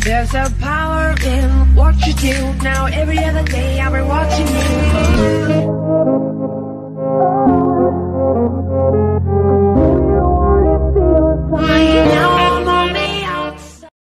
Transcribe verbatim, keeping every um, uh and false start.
There's a power in what you do. Now every other day I'll be watching you.